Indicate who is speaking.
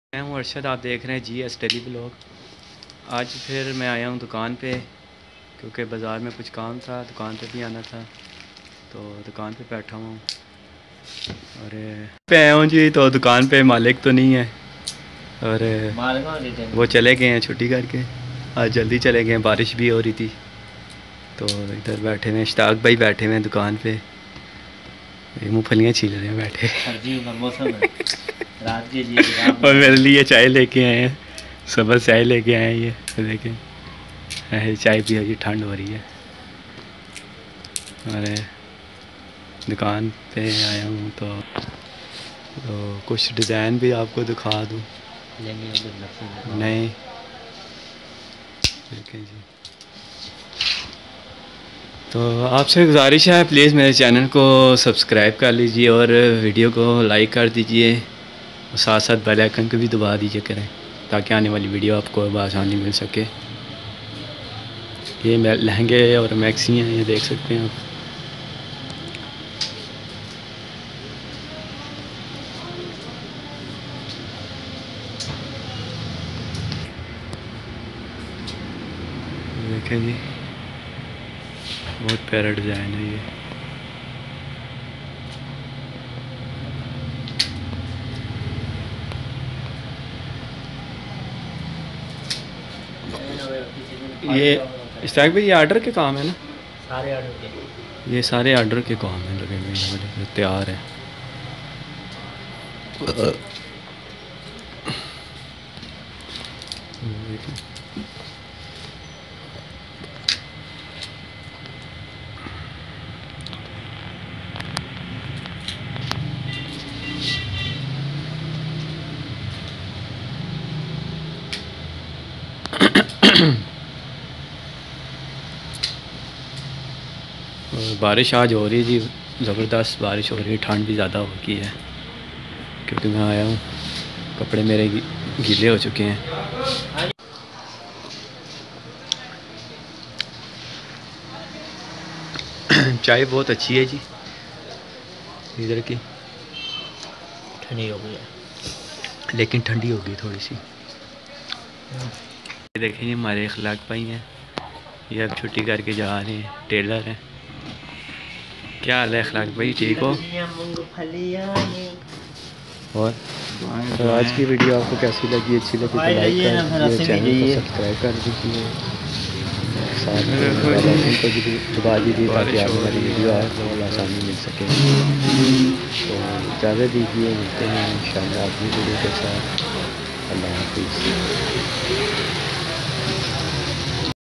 Speaker 1: मैं हूँ अरशद, आप देख रहे हैं GS डेली ब्लॉग। आज फिर मैं आया हूँ दुकान पे क्योंकि बाज़ार में कुछ काम था, दुकान पे भी आना था, तो दुकान पे बैठा हूँ। और पे आया हूँ जी, तो दुकान पे मालिक तो नहीं है और वो चले गए हैं छुट्टी करके। आज जल्दी चले गए हैं, बारिश भी हो रही थी, तो इधर बैठे हुए हैं। इश्ताक भाई बैठे हुए हैं दुकान पे, मूँगफलियाँ छील रहे हैं बैठे। और मेरे लिए चाय लेके आए हैं, सुबह चाय लेके आए हैं। ये देखें, चाय पी होगी, ठंड हो रही है। और दुकान पे आया हूँ तो कुछ डिज़ाइन भी आपको दिखा दूँ। नहीं, देखें जी। तो आपसे गुजारिश है, प्लीज़ मेरे चैनल को सब्सक्राइब कर लीजिए और वीडियो को लाइक कर दीजिए, और साथ साथ बेल आइकन को भी दबा दीजिए करें, ताकि आने वाली वीडियो आपको आसानी मिल सके। ये लहंगे और मैक्सी हैं, ये देख सकते हैं आप। देखें जी, बहुत प्यारा डिज़ाइन है ये। ये इस्ताक भाई, ये आर्डर के काम है ना?
Speaker 2: सारे आर्डर के,
Speaker 1: ये सारे आर्डर के काम हैं, लगे हुए हैं, तैयार है। बारिश आज हो रही है जी, ज़बरदस्त बारिश हो रही है। ठंड भी ज़्यादा हो गई है क्योंकि मैं आया हूँ, कपड़े मेरे गीले हो चुके हैं। चाय बहुत अच्छी है जी, इधर की,
Speaker 2: ठंडी हो गई है,
Speaker 1: लेकिन ठंडी हो गई थोड़ी सी। ये देखें, ये हमारे अखलाक भाई हैं, ये अब छुट्टी करके जा रहे हैं, टेलर हैं। क्या हाल है अखलाक भाई, ठीक हो? और तो आज की वीडियो आपको कैसी लगी? अच्छी लगी तो लाइक कर दीजिए, चैनल को सब्सक्राइब कर दीजिए, साथ में बेल आइकन को भी दबा दीजिए, ताकि आने वाली वीडियो आपको आसानी मिल सके। तो इजाज़त दीजिए, मिलते हैं इंशाल्लाह अगली वीडियो के साथ। अल्लाह हाफिज़।